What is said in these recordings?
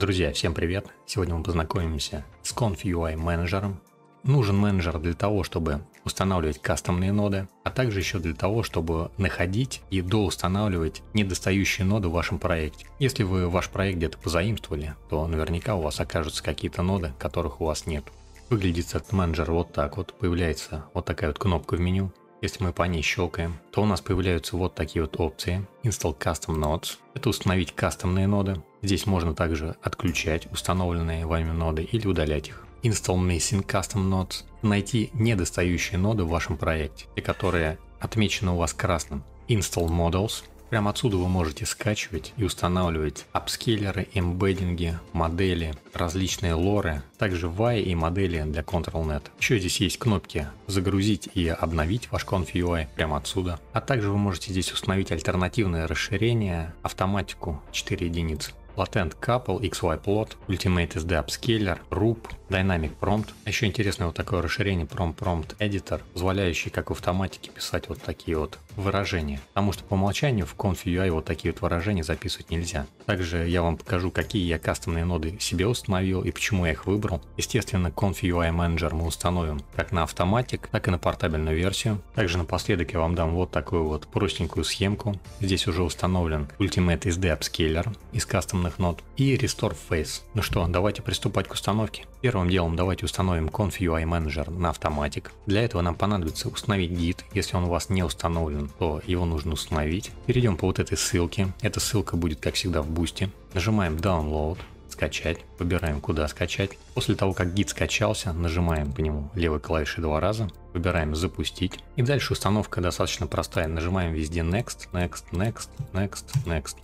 Друзья, всем привет! Сегодня мы познакомимся с ConfUI менеджером. Нужен менеджер для того, чтобы устанавливать кастомные ноды, а также еще для того, чтобы находить и доустанавливать недостающие ноды в вашем проекте. Если вы ваш проект где-то позаимствовали, то наверняка у вас окажутся какие-то ноды, которых у вас нет. Выглядит этот менеджер вот так вот. Появляется вот такая вот кнопка в меню. Если мы по ней щелкаем, то у нас появляются вот такие вот опции. Install Custom Nodes. Это установить кастомные ноды. Здесь можно также отключать установленные вами ноды или удалять их. Install Missing Custom Nodes. Найти недостающие ноды в вашем проекте, те, которые отмечены у вас красным. Install Models. Прямо отсюда вы можете скачивать и устанавливать апскейлеры, эмбеддинги, модели, различные лоры, также UI и модели для ControlNet. Еще здесь есть кнопки «Загрузить» и «Обновить» ваш ConfUI прямо отсюда. А также вы можете здесь установить альтернативное расширение, автоматику 4 единицы. Latent Couple, XY Plot, Ultimate SD Upscaler, RUP, Dynamic Prompt. А еще интересное вот такое расширение Prompt Editor, позволяющий как в автоматике писать вот такие вот выражения. Потому что по умолчанию в ConfUI вот такие вот выражения записывать нельзя. Также я вам покажу, какие я кастомные ноды себе установил и почему я их выбрал. Естественно, ConfUI Manager мы установим как на автоматик, так и на портабельную версию. Также напоследок я вам дам вот такую вот простенькую схемку. Здесь уже установлен Ultimate SD Upscaler из кастомных нод и Restore Face. Ну что, давайте приступать к установке. Первым делом давайте установим ConfUI Manager на автоматик. Для этого нам понадобится установить Git. Если он у вас не установлен, то его нужно установить. Перейдем по вот этой ссылке. Эта ссылка будет, как всегда, в Boost'е. Нажимаем Download, скачать. Выбираем, куда скачать. После того, как Git скачался, нажимаем по нему левой клавишей 2 раза. Выбираем запустить. И дальше установка достаточно простая. Нажимаем везде Next, Next, Next, Next, Next.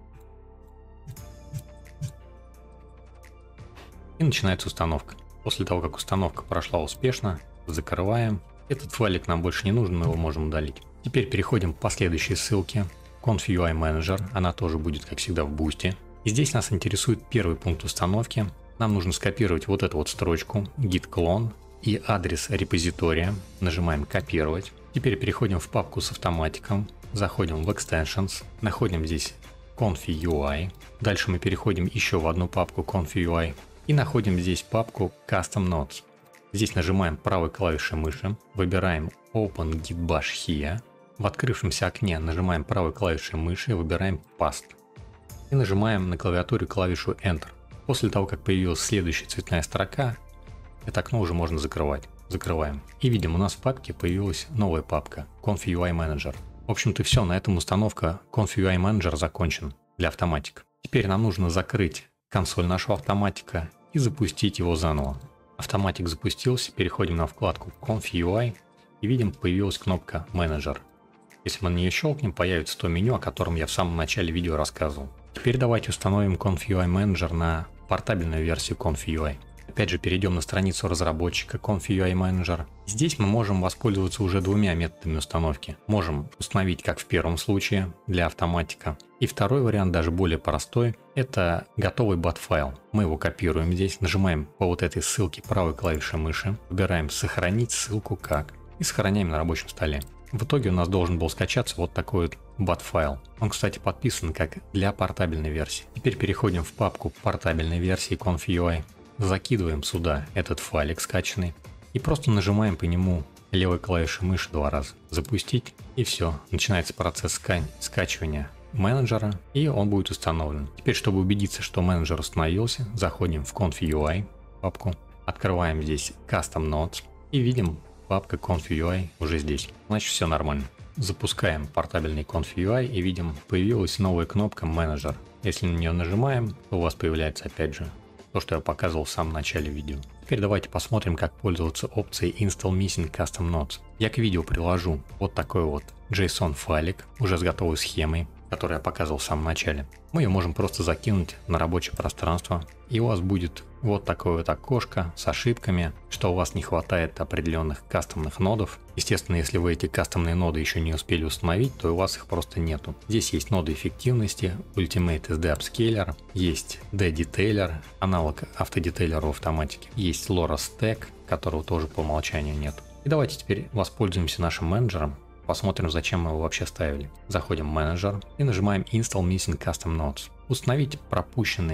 И начинается установка. После того, как установка прошла успешно, закрываем. Этот файлик нам больше не нужен, мы его можем удалить. Теперь переходим к последующей ссылке. ConfUI Manager, она тоже будет, как всегда, в Boost'е. И здесь нас интересует первый пункт установки. Нам нужно скопировать вот эту вот строчку git clone и адрес репозитория. Нажимаем копировать. Теперь переходим в папку с автоматиком. Заходим в Extensions. Находим здесь ConfUI. Дальше мы переходим еще в одну папку ConfUI. И находим здесь папку Custom Nodes. Здесь нажимаем правой клавишей мыши, выбираем Open Git Bash Here. В открывшемся окне нажимаем правой клавишей мыши и выбираем Paste. И нажимаем на клавиатуре клавишу Enter. После того, как появилась следующая цветная строка, это окно уже можно закрывать. Закрываем. И видим, у нас в папке появилась новая папка ConfUI Manager. В общем-то все, на этом установка ConfUI Manager закончена для автоматика. Теперь нам нужно закрыть консоль нашего автоматика и запустить его заново. Автоматик запустился, переходим на вкладку ConfUI и видим, появилась кнопка Manager. Если мы на нее щелкнем, появится то меню, о котором я в самом начале видео рассказывал. Теперь давайте установим ConfUI Manager на портабельную версию ConfUI. Опять же, перейдем на страницу разработчика ConfUI Manager. Здесь мы можем воспользоваться уже двумя методами установки. Можем установить, как в первом случае, для автоматика. И второй вариант, даже более простой, это готовый BAT-файл. Мы его копируем здесь, нажимаем по вот этой ссылке правой клавишей мыши, выбираем «Сохранить ссылку как» и сохраняем на рабочем столе. В итоге у нас должен был скачаться вот такой вот BAT-файл. Он, кстати, подписан как для портабельной версии. Теперь переходим в папку портабельной версии ConfUI. Закидываем сюда этот файлик скачанный и просто нажимаем по нему левой клавишей мыши 2 раза. Запустить, и все. Начинается процесс скачивания менеджера, и он будет установлен. Теперь, чтобы убедиться, что менеджер установился, заходим в ConfUI папку, открываем здесь Custom Nodes и видим, папка ConfUI уже здесь. Значит, все нормально. Запускаем портабельный ConfUI и видим, появилась новая кнопка Manager. Если на нее нажимаем, то у вас появляется опять же то, что я показывал в самом начале видео. Теперь давайте посмотрим, как пользоваться опцией Install Missing Custom Nodes. Я к видео приложу вот такой вот JSON файлик, уже с готовой схемой, которую я показывал в самом начале. Мы ее можем просто закинуть на рабочее пространство, и у вас будет вот такое вот окошко с ошибками, что у вас не хватает определенных кастомных нодов. Естественно, если вы эти кастомные ноды еще не успели установить, то у вас их просто нету. Здесь есть ноды эффективности, Ultimate SD Upscaler, есть D-Detailer, аналог автодетейлера в автоматике, есть LoRa Stack, которого тоже по умолчанию нет. И давайте теперь воспользуемся нашим менеджером. Посмотрим, зачем мы его вообще ставили. Заходим в менеджер и нажимаем Install Missing Custom Nodes. Установить пропущенные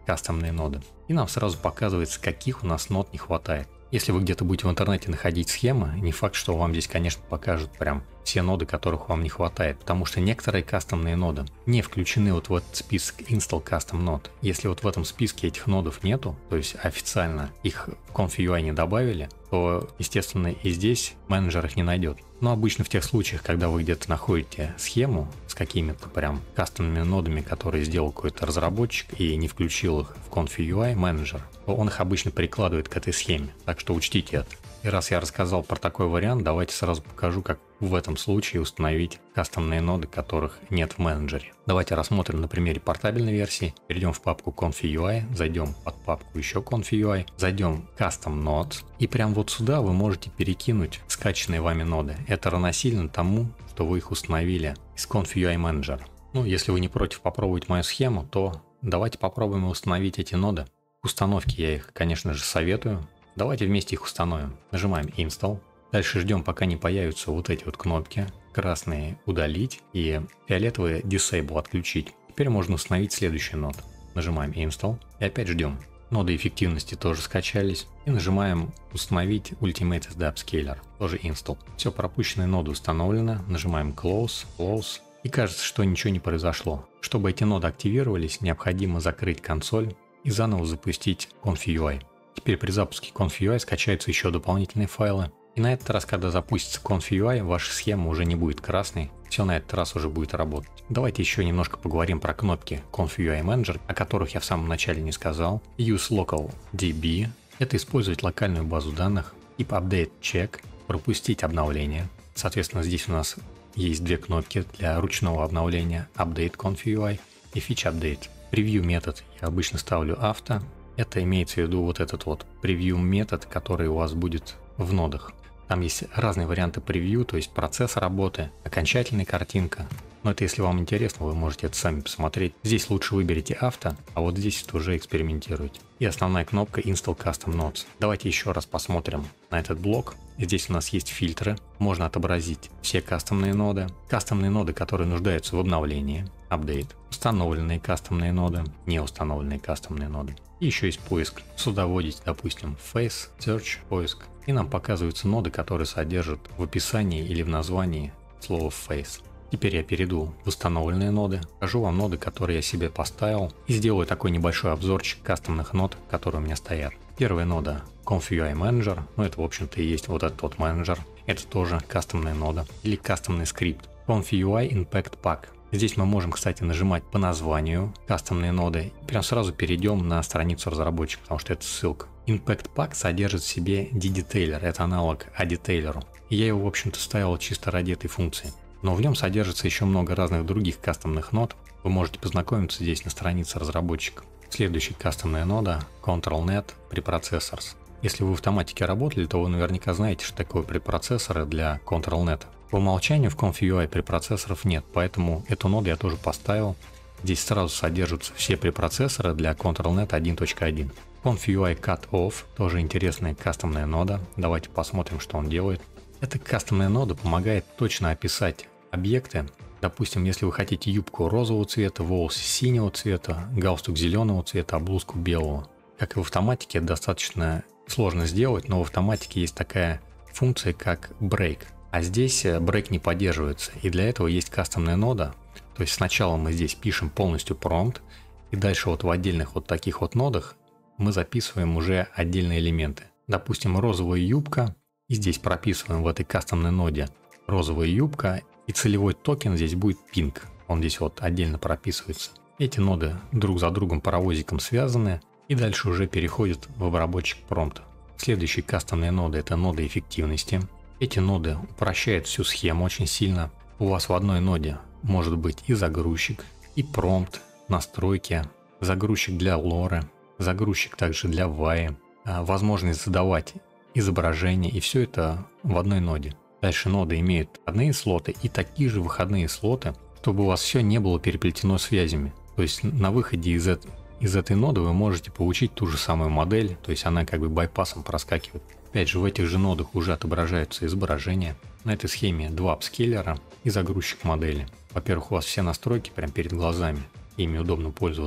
кастомные ноды. И нам сразу показывается, каких у нас нод не хватает. Если вы где-то будете в интернете находить схемы, не факт, что вам здесь, конечно, покажут прям все ноды, которых вам не хватает, потому что некоторые кастомные ноды не включены вот в этот список Install Custom Node. Если вот в этом списке этих нодов нету, то есть официально их в Conf.ui не добавили, то, естественно, и здесь менеджер их не найдет. Но обычно в тех случаях, когда вы где-то находите схему с какими-то прям кастомными нодами, которые сделал какой-то разработчик и не включил их в Conf.ui менеджер, то он их обычно прикладывает к этой схеме. Так что учтите это. И раз я рассказал про такой вариант, давайте сразу покажу, как в этом случае установить кастомные ноды, которых нет в менеджере. Давайте рассмотрим на примере портабельной версии. Перейдем в папку Conf.ui, зайдем под папку еще Conf.ui, зайдем Custom Nodes, и прям вот сюда вы можете перекинуть скачанные вами ноды. Это равносильно тому, что вы их установили из Conf.ui менеджера. Ну, если вы не против попробовать мою схему, то давайте попробуем установить эти ноды. К установке я их, конечно же, советую. Давайте вместе их установим. Нажимаем Install. Дальше ждем, пока не появятся вот эти вот кнопки. Красные удалить и фиолетовые Disable отключить. Теперь можно установить следующий нод. Нажимаем Install и опять ждем. Ноды эффективности тоже скачались. И нажимаем установить Ultimate SD Upscaler. Тоже Install. Все, пропущенные ноды установлены. Нажимаем Close, Close. И кажется, что ничего не произошло. Чтобы эти ноды активировались, необходимо закрыть консоль и заново запустить Conf.ui. Теперь при запуске Conf.ui скачаются еще дополнительные файлы. И на этот раз, когда запустится Conf.ui, ваша схема уже не будет красной. Все на этот раз уже будет работать. Давайте еще немножко поговорим про кнопки Conf.ui Manager, о которых я в самом начале не сказал. Use Local DB – это использовать локальную базу данных. Keep Update Check – пропустить обновление. Соответственно, здесь у нас есть две кнопки для ручного обновления – Update Conf.ui и Fetch Update. Preview метод я обычно ставлю Auto. Это имеется в виду вот этот вот превью метод, который у вас будет в нодах. Там есть разные варианты превью, то есть процесс работы, окончательная картинка. Но это если вам интересно, вы можете это сами посмотреть. Здесь лучше выберите авто, а вот здесь это уже экспериментируйте. И основная кнопка Install Custom Nodes. Давайте еще раз посмотрим на этот блок. Здесь у нас есть фильтры. Можно отобразить все кастомные ноды, которые нуждаются в обновлении, update, установленные кастомные ноды, не установленные кастомные ноды. И еще есть поиск. Сюда вводите, допустим, Face, Search, поиск. И нам показываются ноды, которые содержат в описании или в названии слово Face. Теперь я перейду в установленные ноды, покажу вам ноды, которые я себе поставил, и сделаю такой небольшой обзорчик кастомных нод, которые у меня стоят. Первая нода Conf.ui Manager, ну это в общем-то и есть вот этот вот менеджер, это тоже кастомная нода или кастомный скрипт. Conf.ui Impact Pack. Здесь мы можем, кстати, нажимать по названию кастомные ноды. И прям сразу перейдем на страницу разработчика, потому что это ссылка. Impact Pack содержит в себе D-Detailer, это аналог A-Detailer. И я его, в общем-то, ставил чисто ради этой функции. Но в нем содержится еще много разных других кастомных нод. Вы можете познакомиться здесь на странице разработчика. Следующая кастомная нода ControlNet Preprocessors. Если вы в автоматике работали, то вы наверняка знаете, что такое препроцессоры для ControlNet. По умолчанию в Conf.ui препроцессоров нет, поэтому эту ноду я тоже поставил. Здесь сразу содержатся все препроцессоры для ControlNet 1.1. Conf.ui Cutoff тоже интересная кастомная нода. Давайте посмотрим, что он делает. Эта кастомная нода помогает точно описать объекты. Допустим, если вы хотите юбку розового цвета, волосы синего цвета, галстук зеленого цвета, а блузку белого. Как и в автоматике, это достаточно сложно сделать, но в автоматике есть такая функция, как break. А здесь break не поддерживается, и для этого есть кастомная нода. То есть сначала мы здесь пишем полностью prompt, и дальше вот в отдельных вот таких вот нодах мы записываем уже отдельные элементы. Допустим, розовая юбка, и здесь прописываем в этой кастомной ноде розовая юбка, и целевой токен здесь будет pink. Он здесь вот отдельно прописывается. Эти ноды друг за другом паровозиком связаны, и дальше уже переходят в обработчик промпта. Следующие кастомные ноды — это ноды эффективности. Эти ноды упрощают всю схему очень сильно. У вас в одной ноде может быть и загрузчик, и промпт, настройки, загрузчик для лоры, загрузчик также для ваи, возможность задавать изображение, и все это в одной ноде. Дальше ноды имеют входные слоты и такие же выходные слоты, чтобы у вас все не было переплетено связями. То есть на выходе из этой ноды вы можете получить ту же самую модель, то есть она как бы байпасом проскакивает. Опять же, в этих же нодах уже отображаются изображения. На этой схеме два апскейлера и загрузчик модели. Во-первых, у вас все настройки прямо перед глазами, ими удобно пользоваться.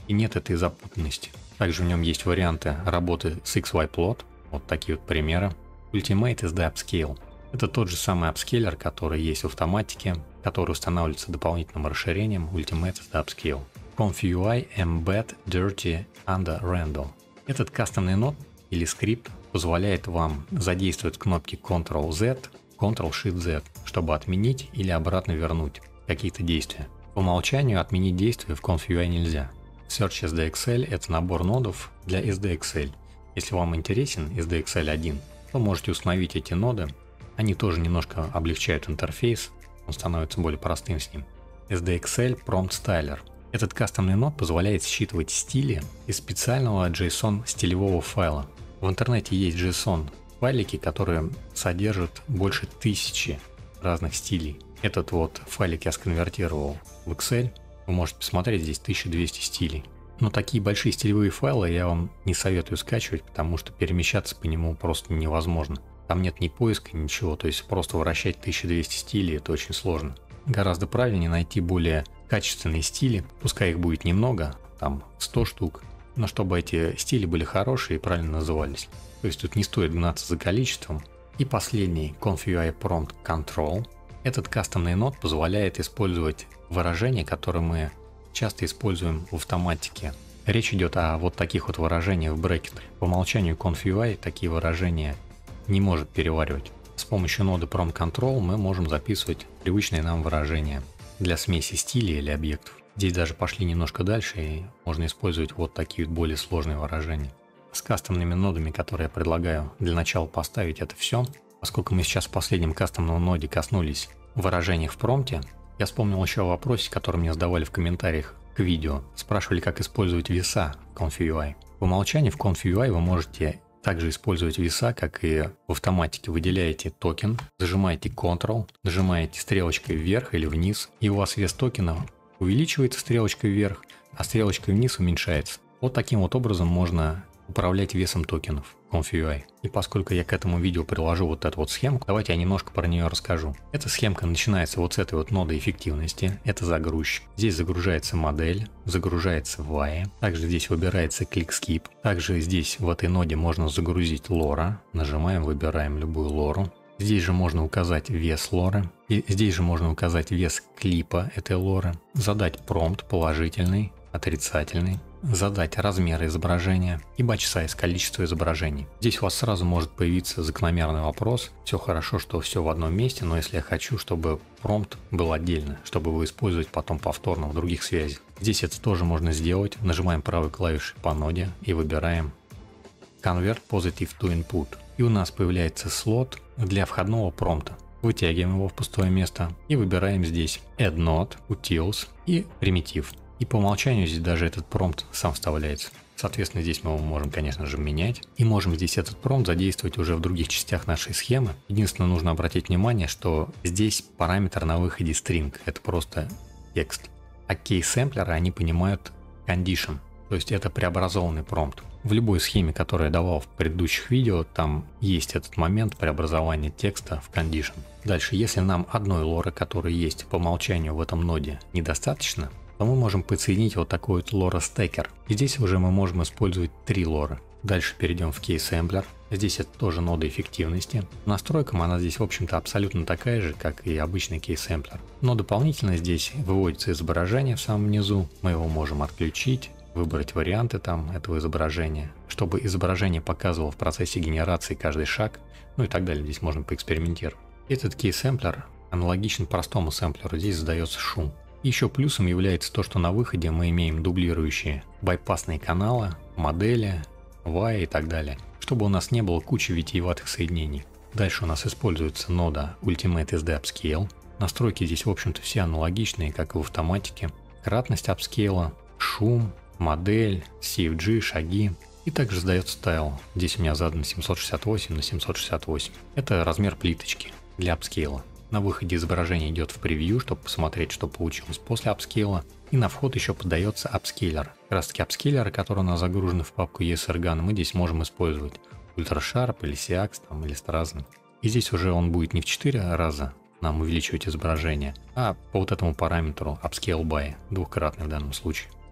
и нет этой запутанности. Также в нем есть варианты работы с XY Plot, вот такие вот примеры. Ultimate SD Upscale. Это тот же самый апскейлер, который есть в автоматике, который устанавливается дополнительным расширением Ultimate SD Upscale. ConfUI Embed Dirty Under Randall. Этот кастомный нод или скрипт позволяет вам задействовать кнопки Ctrl-Z, Ctrl-Shift-Z, чтобы отменить или обратно вернуть какие-то действия. По умолчанию отменить действия в ConfUI нельзя. Search SDXL – это набор нодов для SDXL. Если вам интересен SDXL 1, то можете установить эти ноды. Они тоже немножко облегчают интерфейс, он становится более простым с ним. SDXL Prompt Styler. Этот кастомный нод позволяет считывать стили из специального JSON стилевого файла. В интернете есть JSON файлики, которые содержат больше 1000 разных стилей. Этот вот файлик я сконвертировал в Excel. Вы можете посмотреть, здесь 1200 стилей. Но такие большие стилевые файлы я вам не советую скачивать, потому что перемещаться по нему просто невозможно. Там нет ни поиска, ничего, то есть просто вращать 1200 стилей это очень сложно. Гораздо правильнее найти более качественные стили, пускай их будет немного, там 100 штук, но чтобы эти стили были хорошие и правильно назывались. То есть тут не стоит гнаться за количеством. И последний ConfUI Prompt Control. Этот кастомный нод позволяет использовать выражения, которые мы часто используем в автоматике. Речь идет о вот таких вот выражениях в брекетах. По умолчанию ConfUI такие выражения не может переваривать. С помощью ноды Prompt Control мы можем записывать привычные нам выражения для смеси стилей или объектов. Здесь даже пошли немножко дальше и можно использовать вот такие вот более сложные выражения. С кастомными нодами, которые я предлагаю для начала поставить, это все. Поскольку мы сейчас в последнем кастомном ноде коснулись выражений в промпте, я вспомнил еще о вопросе, который мне задавали в комментариях к видео. Спрашивали, как использовать веса в ConfUI. По умолчанию в ConfUI вы можете также использовать веса, как и в автоматике. Выделяете токен, зажимаете Ctrl, нажимаете стрелочкой вверх или вниз, и у вас вес токена увеличивается стрелочкой вверх, а стрелочкой вниз уменьшается. Вот таким вот образом можно управлять весом токенов в ConfUI. И поскольку я к этому видео приложу вот эту вот схемку, давайте я немножко про нее расскажу. Эта схемка начинается вот с этой вот ноды эффективности. Это загрузчик. Здесь загружается модель, загружается VAE. Также здесь выбирается Click Skip. Также здесь в этой ноде можно загрузить лора. Нажимаем, выбираем любую лору. Здесь же можно указать вес лоры. И здесь же можно указать вес клипа этой лоры. Задать промпт положительный, отрицательный. Задать размер изображения и batch size, количество изображений. Здесь у вас сразу может появиться закономерный вопрос. Все хорошо, что все в одном месте, но если я хочу, чтобы промпт был отдельно, чтобы его использовать потом повторно в других связях. Здесь это тоже можно сделать. Нажимаем правой клавишей по ноде и выбираем Convert Positive to Input. И у нас появляется слот для входного промпта. Вытягиваем его в пустое место и выбираем здесь Add Node, Utils и примитив. И по умолчанию здесь даже этот промпт сам вставляется. Соответственно, здесь мы его можем, конечно же, менять. И можем здесь этот промпт задействовать уже в других частях нашей схемы. Единственное, нужно обратить внимание, что здесь параметр на выходе string. Это просто текст. А кейс-сэмплеры, они понимают condition. То есть это преобразованный промпт. В любой схеме, которую я давал в предыдущих видео, там есть этот момент преобразования текста в condition. Дальше, если нам одной лоры, которая есть по умолчанию в этом ноде, недостаточно, то мы можем подсоединить вот такой вот лора стекер. И здесь уже мы можем использовать 3 лоры. Дальше перейдем в кейс-сэмплер. Здесь это тоже нода эффективности. Настройкам она здесь, в общем-то, абсолютно такая же, как и обычный кейс-сэмплер. Но дополнительно здесь выводится изображение в самом низу. Мы его можем отключить, выбрать варианты там этого изображения, чтобы изображение показывало в процессе генерации каждый шаг, ну и так далее. Здесь можно поэкспериментировать. Этот кейс-сэмплер аналогичен простому сэмплеру. Здесь задается шум. Еще плюсом является то, что на выходе мы имеем дублирующие байпасные каналы, модели, VAE и так далее, чтобы у нас не было кучи витиеватых соединений. Дальше у нас используется нода Ultimate SD Upscale. Настройки здесь, в общем-то, все аналогичные, как и в автоматике. Кратность апскейла, шум, модель, CFG, шаги. И также задается тайл. Здесь у меня задан 768 на 768. Это размер плиточки для апскейла. На выходе изображение идет в превью, чтобы посмотреть, что получилось после апскейла. И на вход еще подается апскейлер. Как раз таки апскейлеры, которые у нас загружены в папку ESRGAN, мы здесь можем использовать UltraSharp или CX там, или Strazen. И здесь уже он будет не в 4 раза нам увеличивать изображение, а по вот этому параметру Upscale by, двукратный в данном случае.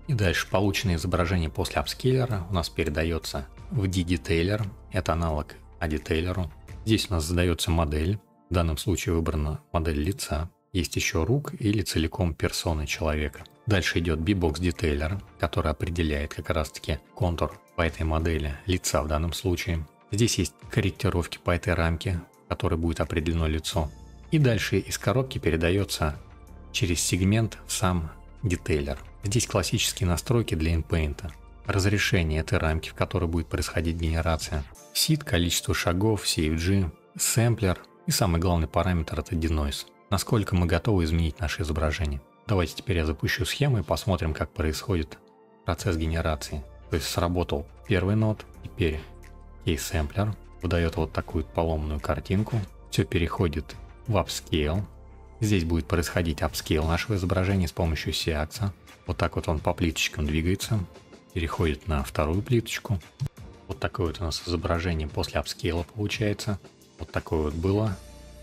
И дальше полученное изображение после апскейлера у нас передается в D-детейлер, это аналог A-детейлеру. Здесь у нас задается модель, в данном случае выбрана модель лица. Есть еще рук или целиком персоны человека. Дальше идет B-Box детейлер, который определяет как раз таки контур по этой модели лица в данном случае. Здесь есть корректировки по этой рамке, в которой будет определено лицо. И дальше из коробки передается через сегмент в сам детейлер. Здесь классические настройки для InPaint. Разрешение этой рамки, в которой будет происходить генерация. Seed, количество шагов, CFG, сэмплер и самый главный параметр это denoise. Насколько мы готовы изменить наше изображение. Давайте теперь я запущу схему и посмотрим, как происходит процесс генерации. То есть сработал первый нод, теперь keysэмплер выдает вот такую поломанную картинку. Все переходит в upscale. Здесь будет происходить апскейл нашего изображения с помощью C-акса. Вот так вот он по плиточкам двигается. Переходит на вторую плиточку. Вот такое вот у нас изображение после апскейла получается. Вот такое вот было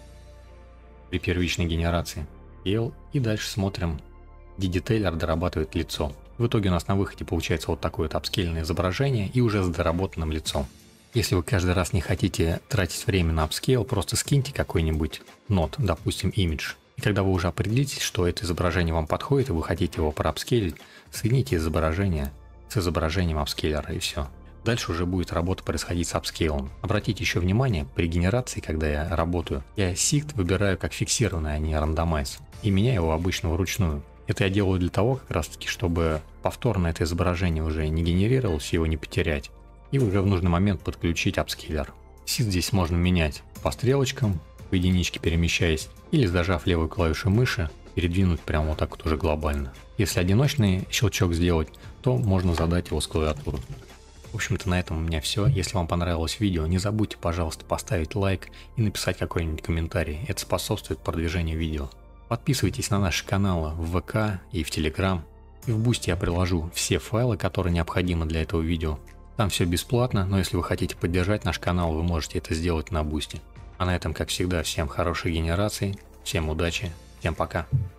при первичной генерации. И дальше смотрим, D-детейлер дорабатывает лицо. В итоге у нас на выходе получается вот такое вот апскейльное изображение и уже с доработанным лицом. Если вы каждый раз не хотите тратить время на апскейл, просто скиньте какой-нибудь нод, допустим, image. И когда вы уже определитесь, что это изображение вам подходит и вы хотите его проапскейлить, соедините изображение с изображением апскейлера и все. Дальше уже будет работа происходить с апскейлом. Обратите еще внимание, при генерации, когда я работаю, я Seed выбираю как фиксированный, а не рандомайз. И меняю его обычно вручную. Это я делаю для того, как раз таки, чтобы повторно это изображение уже не генерировалось, его не потерять. И уже в нужный момент подключить апскейлер. Seed здесь можно менять по стрелочкам, по единичке перемещаясь, или зажав левую клавишу мыши, передвинуть прямо вот так вот уже глобально. Если одиночный щелчок сделать, то можно задать его с клавиатуры. В общем-то, на этом у меня все. Если вам понравилось видео, не забудьте, пожалуйста, поставить лайк и написать какой-нибудь комментарий. Это способствует продвижению видео. Подписывайтесь на наши каналы в ВК и в Telegram. И в Boosty я приложу все файлы, которые необходимы для этого видео. Там все бесплатно, но если вы хотите поддержать наш канал, вы можете это сделать на Boosty. А на этом, как всегда, всем хорошей генерации, всем удачи, всем пока.